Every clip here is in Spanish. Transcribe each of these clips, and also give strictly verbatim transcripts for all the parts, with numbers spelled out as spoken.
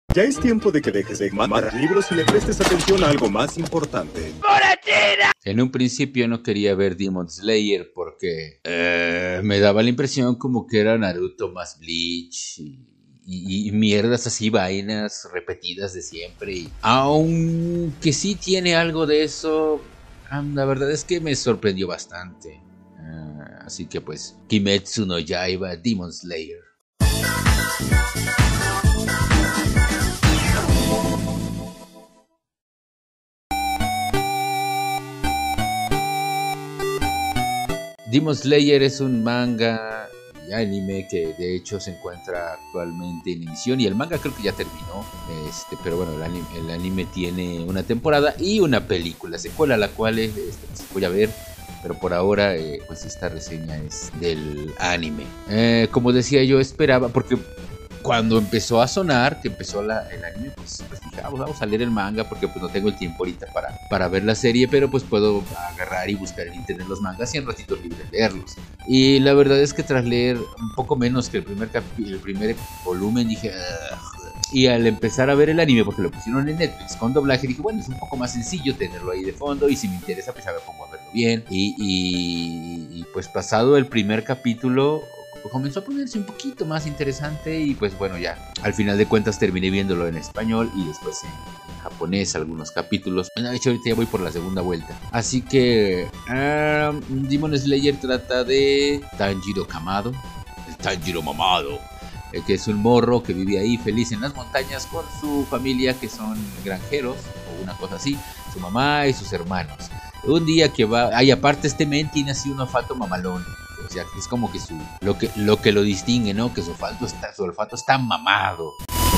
Ya es tiempo de que dejes de mamar libros y le prestes atención a algo más importante. En un principio no quería ver Demon Slayer porque eh, me daba la impresión como que era Naruto más Bleach y, y, y mierdas así, vainas repetidas de siempre. Y, aunque sí tiene algo de eso, la verdad es que me sorprendió bastante. Uh, así que pues, Kimetsu no Yaiba, Demon Slayer. Demon Slayer es un manga y anime que de hecho se encuentra actualmente en emisión y el manga creo que ya terminó, este, pero bueno, el anime, el anime tiene una temporada y una película secuela, la cual este, pues voy a ver, pero por ahora eh, pues esta reseña es del anime. Eh, como decía, yo esperaba, porque cuando empezó a sonar, que empezó la, el anime, pues, pues dije, ah, vamos a leer el manga porque pues no tengo el tiempo ahorita para, para ver la serie, pero pues puedo agarrar y buscar en internet los mangas y en ratitos libres leerlos. Y la verdad es que tras leer un poco menos que el primer, capi- el primer volumen, dije, ugh. Y al empezar a ver el anime, porque lo pusieron en Netflix con doblaje, dije, bueno, es un poco más sencillo tenerlo ahí de fondo y si me interesa, pues ya me pongo a verlo bien. Y, y, y pues pasado el primer capítulo, comenzó a ponerse un poquito más interesante y pues bueno, ya al final de cuentas terminé viéndolo en español y después en, en japonés algunos capítulos. De hecho ahorita ya voy por la segunda vuelta, así que um, Demon Slayer trata de Tanjiro Kamado, el Tanjiro mamado, eh, que es un morro que vive ahí feliz en las montañas con su familia, que son granjeros o una cosa así, su mamá y sus hermanos. Un día que va, ay, aparte este men tiene así un olfato mamalón. O sea, es como que su lo que lo que lo distingue, ¿no? Que su olfato está, su olfato está mamado.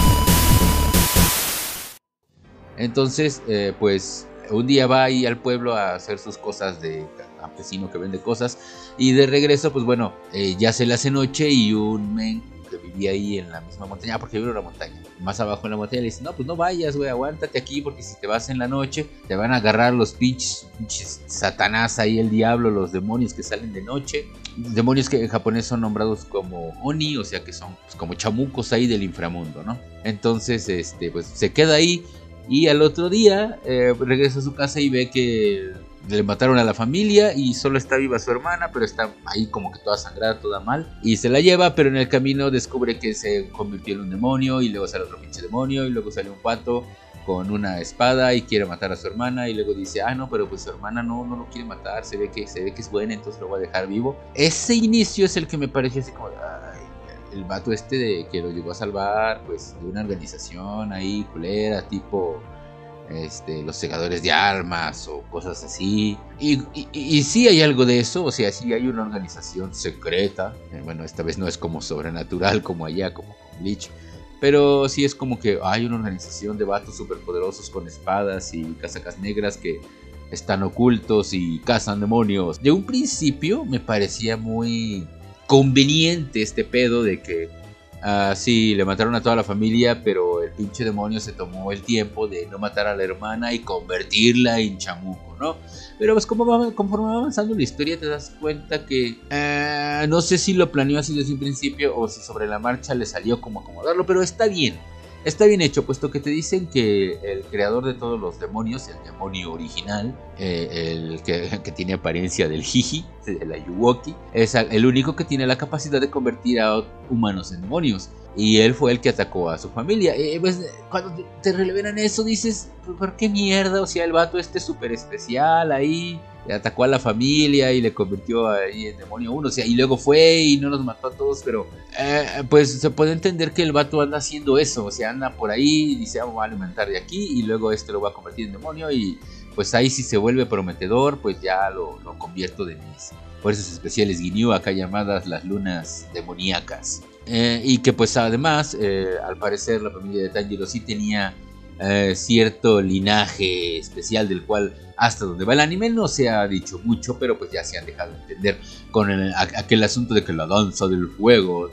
Entonces, eh, pues un día va ahí al pueblo a hacer sus cosas de campesino que vende cosas y de regreso, pues bueno, eh, ya se le hace noche y un men que vivía ahí en la misma montaña, porque vive en una montaña, más abajo en la montaña, le dice, no, pues no vayas, güey, aguántate aquí, porque si te vas en la noche, te van a agarrar los pinches, pinches satanás ahí, el diablo, los demonios que salen de noche, demonios que en japonés son nombrados como oni, o sea que son pues, como chamucos ahí del inframundo, ¿no? Entonces, este, pues se queda ahí, y al otro día, eh, regresa a su casa y ve que le mataron a la familia y solo está viva su hermana, pero está ahí como que toda sangrada, toda mal. Y se la lleva, pero en el camino descubre que se convirtió en un demonio y luego sale otro pinche demonio y luego sale un pato con una espada y quiere matar a su hermana y luego dice, ah no, pero pues su hermana no, no lo quiere matar, se ve que, se ve que es buena, entonces lo voy a dejar vivo. Ese inicio es el que me pareció así como, ay, el vato este de que lo llegó a salvar, pues de una organización ahí culera, tipo... Este, los segadores de almas o cosas así. Y, y, y sí hay algo de eso, o sea, sí hay una organización secreta. Eh, bueno, esta vez no es como sobrenatural como allá, como con Bleach. Pero sí es como que hay una organización de vatos superpoderosos con espadas y casacas negras que están ocultos y cazan demonios. De un principio me parecía muy conveniente este pedo de que Uh, sí, le mataron a toda la familia, pero el pinche demonio se tomó el tiempo de no matar a la hermana y convertirla en chamuco, ¿no? Pero pues como va, conforme va avanzando la historia te das cuenta que uh, no sé si lo planeó así desde un principio o si sobre la marcha le salió como acomodarlo, pero está bien. Está bien hecho, puesto que te dicen que el creador de todos los demonios, el demonio original, eh, el que, que tiene apariencia del Jiji, el Ayuwoki, es el único que tiene la capacidad de convertir a humanos en demonios. Y él fue el que atacó a su familia. Eh, pues, cuando te, te revelan eso dices, ¿por qué mierda? O sea, el vato este súper especial ahí... atacó a la familia y le convirtió ahí en demonio uno, o sea, y luego fue y no nos mató a todos, pero eh, pues se puede entender que el vato anda haciendo eso, o sea, anda por ahí y dice, ah, voy a alimentar de aquí y luego este lo va a convertir en demonio y pues ahí si se vuelve prometedor, pues ya lo, lo convierto de mis fuerzas especiales Ginyu, acá llamadas las lunas demoníacas. Eh, y que pues además, eh, al parecer la familia de Tanjiro sí tenía eh, cierto linaje especial del cual hasta donde va el anime no se ha dicho mucho, pero pues ya se han dejado entender con el, a, aquel asunto de que la danza del fuego,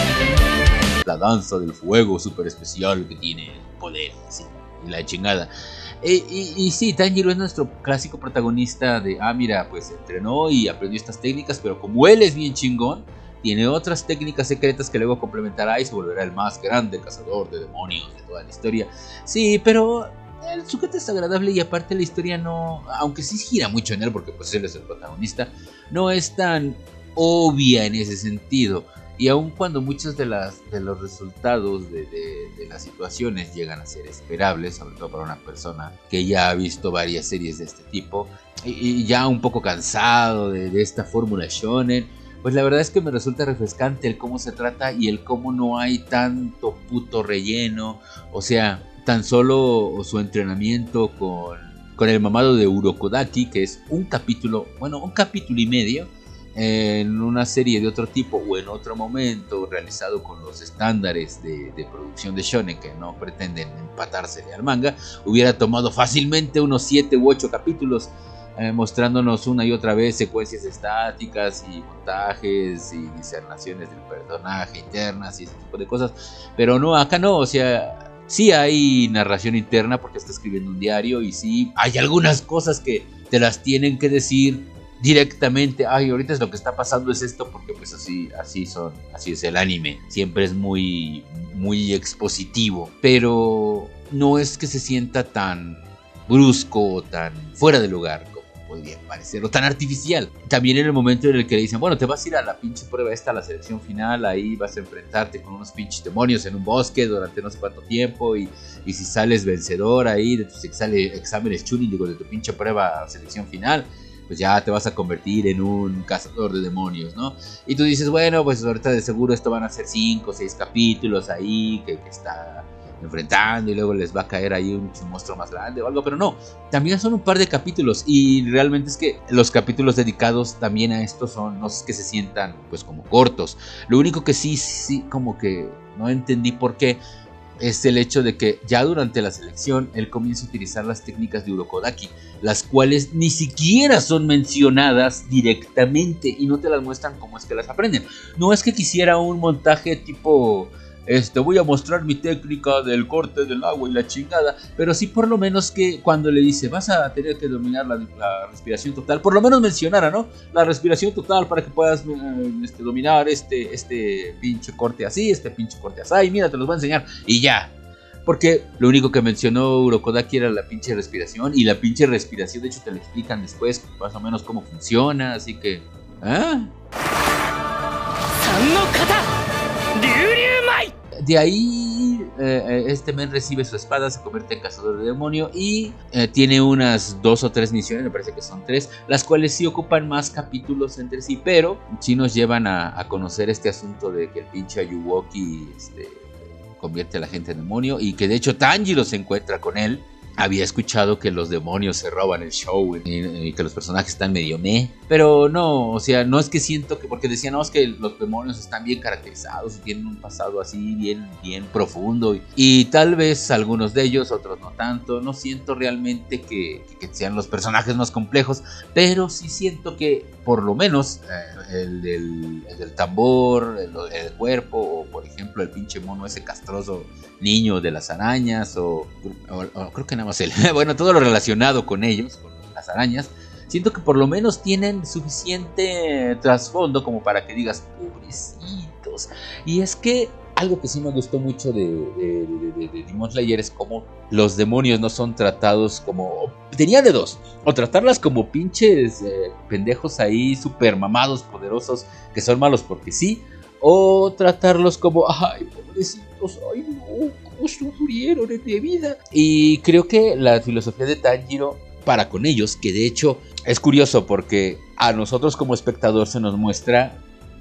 la danza del fuego súper especial que tiene poder, así, y la chingada. E, y, y sí, Tanjiro es nuestro clásico protagonista de, ah mira, pues entrenó y aprendió estas técnicas, pero como él es bien chingón, tiene otras técnicas secretas que luego complementará y se volverá el más grande cazador de demonios de toda la historia. Sí, pero el sujeto es agradable y aparte la historia no, aunque sí gira mucho en él porque pues él es el protagonista, no es tan obvia en ese sentido. Y aun cuando muchos de, las, de los resultados de, de, de las situaciones llegan a ser esperables, sobre todo para una persona que ya ha visto varias series de este tipo, y, y ya un poco cansado de, de esta fórmula shonen, pues la verdad es que me resulta refrescante el cómo se trata y el cómo no hay tanto puto relleno. O sea, tan solo su entrenamiento con, con el mamado de Urokodaki, que es un capítulo, bueno, un capítulo y medio, en una serie de otro tipo o en otro momento realizado con los estándares de, de producción de shonen que no pretenden empatársele al manga, hubiera tomado fácilmente unos siete u ocho capítulos, eh, mostrándonos una y otra vez secuencias estáticas y montajes y discernaciones del personaje internas y ese tipo de cosas. Pero no, acá no, o sea, sí hay narración interna porque está escribiendo un diario y sí hay algunas cosas que te las tienen que decir directamente. Ay, ahorita es lo que está pasando es esto porque pues así, así son, así es el anime. Siempre es muy, muy expositivo, pero no es que se sienta tan brusco o tan fuera de lugar como podría parecer, o tan artificial. También en el momento en el que le dicen, bueno, te vas a ir a la pinche prueba esta, a la selección final, ahí vas a enfrentarte con unos pinches demonios en un bosque durante no sé cuánto tiempo y, y si sales vencedor ahí de tus exámenes Chunin, digo, de tu pinche prueba a selección final, pues ya te vas a convertir en un cazador de demonios, ¿no? Y tú dices, bueno, pues ahorita de seguro esto van a ser cinco o seis capítulos ahí que, que está enfrentando y luego les va a caer ahí un, un monstruo más grande o algo, pero no, también son un par de capítulos y realmente es que los capítulos dedicados también a esto son, no es que se sientan pues como cortos. Lo único que sí, sí, como que no entendí por qué es el hecho de que ya durante la selección él comienza a utilizar las técnicas de Urokodaki, las cuales ni siquiera son mencionadas directamente y no te las muestran cómo es que las aprenden. No es que quisiera un montaje tipo, este, voy a mostrar mi técnica del corte del agua y la chingada, pero sí por lo menos que cuando le dice, vas a tener que dominar la, la respiración total, por lo menos mencionara, ¿no? La respiración total para que puedas eh, este, dominar este, este pinche corte así, este pinche corte así, y mira, te los voy a enseñar, y ya. Porque lo único que mencionó Urokodaki era la pinche respiración, y la pinche respiración, de hecho, te lo explican después, más o menos cómo funciona, así que... ¿Ah? De ahí eh, este men recibe su espada, se convierte en cazador de demonio y eh, tiene unas dos o tres misiones, me parece que son tres, las cuales sí ocupan más capítulos entre sí, pero sí nos llevan a, a conocer este asunto de que el pinche Ayuwoki este, convierte a la gente en demonio y que de hecho Tanjiro se encuentra con él. Había escuchado que los demonios se roban el show y, y que los personajes están medio meh. Pero no, o sea, no es que siento que... Porque decían, no, es que los demonios están bien caracterizados y tienen un pasado así bien, bien profundo. Y, y tal vez algunos de ellos, otros no tanto. No siento realmente que, que, que sean los personajes más complejos. Pero sí siento que, por lo menos, eh, el, del, el del tambor, el, el cuerpo, o por ejemplo el pinche mono ese castroso niño de las arañas, o, o, o creo que nada más él, bueno, todo lo relacionado con ellos, con las arañas, siento que por lo menos tienen suficiente trasfondo como para que digas, pobrecitos. Y es que algo que sí me gustó mucho de, de, de, de, de Demon Slayer es como los demonios no son tratados como... Tenía de dos, o tratarlas como pinches eh, pendejos ahí super mamados, poderosos, que son malos porque sí, o tratarlos como, ay, pobrecitos, ay no, cómo sufrieron en mi vida. Y creo que la filosofía de Tanjiro para con ellos, que de hecho es curioso porque a nosotros como espectador se nos muestra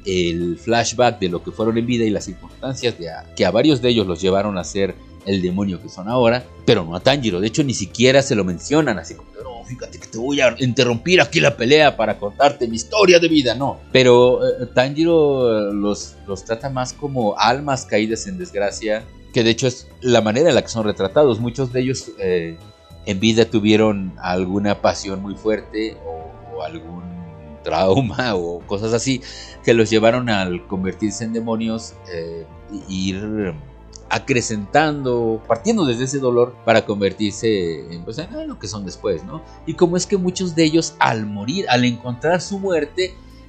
el flashback de lo que fueron en vida y las circunstancias de a, que a varios de ellos los llevaron a ser el demonio que son ahora, pero no a Tanjiro. De hecho ni siquiera se lo mencionan así como, no, fíjate que te voy a interrumpir aquí la pelea para contarte mi historia de vida, no. Pero eh, Tanjiro los, los trata más como almas caídas en desgracia, que de hecho es la manera en la que son retratados. Muchos de ellos eh, en vida tuvieron alguna pasión muy fuerte o, o algún trauma o cosas así que los llevaron al convertirse en demonios, eh, ir acrecentando, partiendo desde ese dolor para convertirse en, pues, en lo que son después, ¿no? Y como es que muchos de ellos al morir, al encontrar su muerte,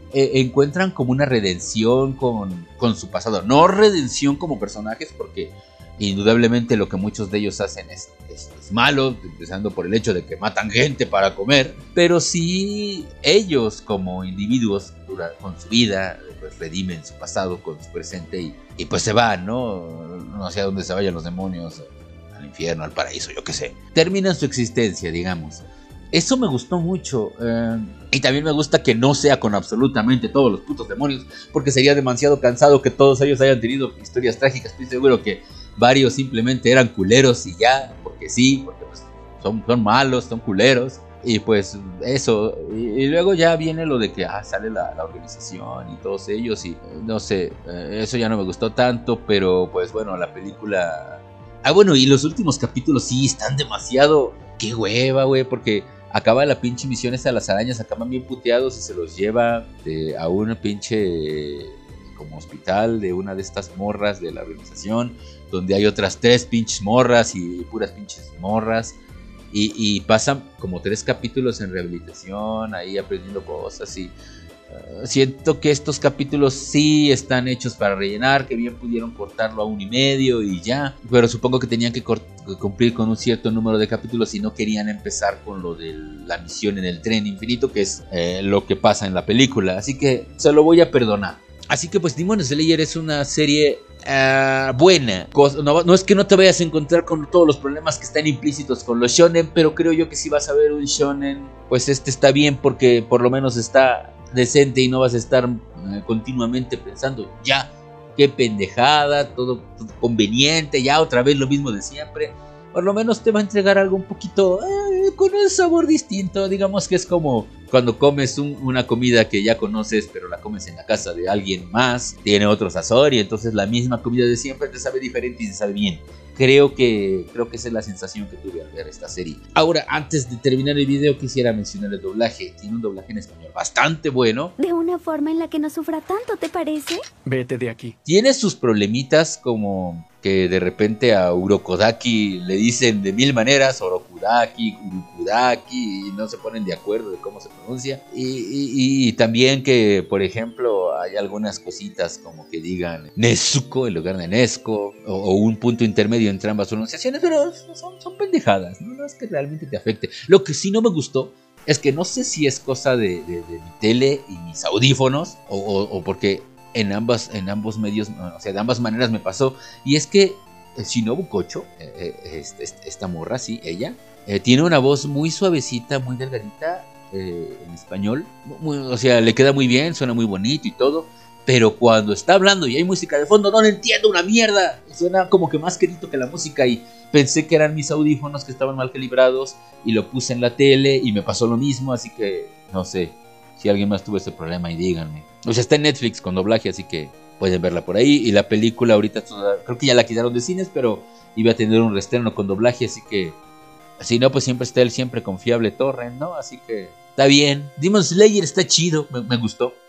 eh, encuentran como una redención con, con su pasado. No redención como personajes, porque indudablemente lo que muchos de ellos hacen es, es, es malo, empezando por el hecho de que matan gente para comer, pero sí ellos como individuos con su vida pues redimen su pasado con su presente y, y pues se van, ¿no? No sé a dónde se vayan los demonios, al infierno, al paraíso, yo qué sé. Terminan su existencia, digamos. Eso me gustó mucho. Eh, y también me gusta que no sea con absolutamente todos los putos demonios, porque sería demasiado cansado que todos ellos hayan tenido historias trágicas. Estoy seguro que varios simplemente eran culeros y ya, porque sí, porque pues son, son malos, son culeros. Y pues eso, y, y luego ya viene lo de que ah, sale la, la organización y todos ellos y no sé, eh, eso ya no me gustó tanto, pero pues bueno, la película... Ah, bueno, y los últimos capítulos sí están demasiado... Qué hueva, güey, porque acaba la pinche misión esa de las arañas, acaban bien puteados y se los lleva de, a un pinche como hospital de una de estas morras de la organización, donde hay otras tres pinches morras y puras pinches morras. Y, y pasan como tres capítulos en rehabilitación, ahí aprendiendo cosas y uh, siento que estos capítulos sí están hechos para rellenar, que bien pudieron cortarlo a un y medio y ya, pero supongo que tenían que cumplir con un cierto número de capítulos y no querían empezar con lo de la misión en el tren infinito, que es eh, lo que pasa en la película, así que se lo voy a perdonar. Así que pues Demon Slayer es una serie uh, buena. No, no es que no te vayas a encontrar con todos los problemas que están implícitos con los shonen, pero creo yo que si vas a ver un shonen, pues este está bien porque por lo menos está decente y no vas a estar uh, continuamente pensando, ya, qué pendejada, todo, todo conveniente, ya otra vez lo mismo de siempre. Por lo menos te va a entregar algo un poquito eh, con un sabor distinto. Digamos que es como cuando comes un, una comida que ya conoces, pero la comes en la casa de alguien más. Tiene otro sazón y entonces la misma comida de siempre te sabe diferente y te sabe bien. Creo que, creo que esa es la sensación que tuve al ver esta serie. Ahora, antes de terminar el video, quisiera mencionar el doblaje. Tiene un doblaje en español bastante bueno. De una forma en la que no sufra tanto, ¿te parece? Vete de aquí. Tiene sus problemitas como... que de repente a Urokodaki le dicen de mil maneras, Orokudaki, Urukudaki, y no se ponen de acuerdo de cómo se pronuncia. Y, y, y también que, por ejemplo, hay algunas cositas como que digan Nezuko en lugar de Nesco, o, o un punto intermedio entre ambas pronunciaciones, pero son, son pendejadas, ¿no? No es que realmente te afecte. Lo que sí no me gustó es que no sé si es cosa de, de, de mi tele y mis audífonos, o, o, o porque... En, ambas, en ambos medios, o sea, de ambas maneras me pasó. Y es que Shinobu Kocho, eh, eh, esta morra, sí, ella, eh, tiene una voz muy suavecita, muy delgadita eh, en español. Muy, o sea, le queda muy bien, suena muy bonito y todo. Pero cuando está hablando y hay música de fondo, no le entiendo una mierda. Suena como que más querido que la música. Y pensé que eran mis audífonos que estaban mal calibrados. Y lo puse en la tele y me pasó lo mismo. Así que, no sé. Si alguien más tuvo ese problema y díganme. O sea, está en Netflix con doblaje, así que pueden verla por ahí. Y la película ahorita, creo que ya la quitaron de cines, pero iba a tener un reestreno con doblaje, así que... Si no, pues siempre está el siempre confiable torrent, ¿no? Así que está bien. Demon Slayer está chido, me, me gustó.